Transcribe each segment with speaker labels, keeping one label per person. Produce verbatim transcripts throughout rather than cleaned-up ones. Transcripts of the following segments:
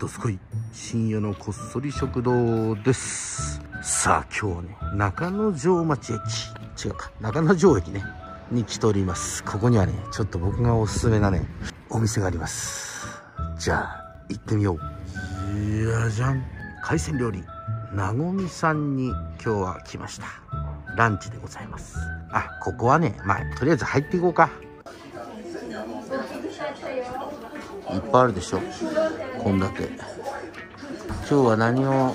Speaker 1: どすこい深夜のこっそり食堂です。さあ今日はね、中之条町駅違うか中之条駅ねに来ております。ここにはねちょっと僕がおすすめなねお店があります。じゃあ行ってみよう。いやじゃん、海鮮料理なごみさんに今日は来ました。ランチでございます。あ、ここはね、まあとりあえず入っていこうか。いっぱいあるでしょ、献立。今日は何を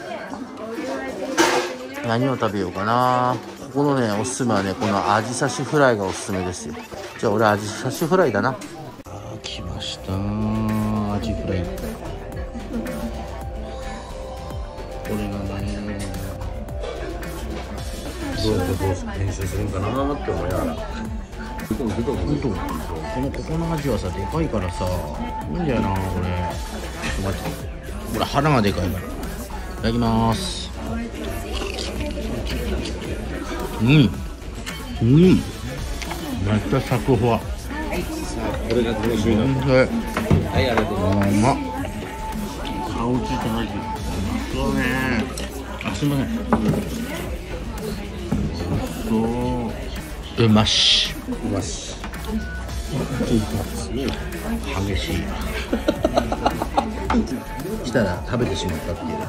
Speaker 1: 何を食べようかな。ここのねおすすめはね、このアジ刺しフライがおすすめですよ。じゃあ俺アジ刺しフライだな。あー来ました、アジフライ。これがねどうやってどう編集するんかなって思いながら、このここのアジはさでかいからさいいんだよな。これちょっと待って、これ腹がでかいから。いただきます。うんうんめっちゃサクホワ。さあこれが楽しみなんだ。はい、ありがとうございます。うまっ。顔ついたアジそうね。あ、すいません。そううましうまし激しいしたら食べてしまったっていう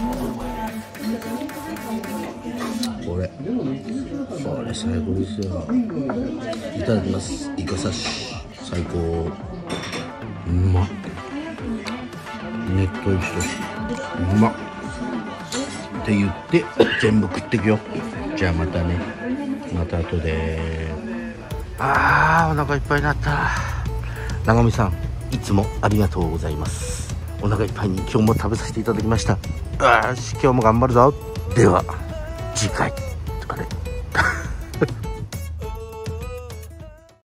Speaker 1: これこれ最高ですよ。いただきます。イカ刺し最高。うまっ。ねっとりしてうまっって言って全部食ってくよ。じゃあまたね、また後で。あーお腹いっぱいになった。なごみさんいつもありがとうございます。お腹いっぱいに今日も食べさせていただきました。よし今日も頑張るぞ。では次回。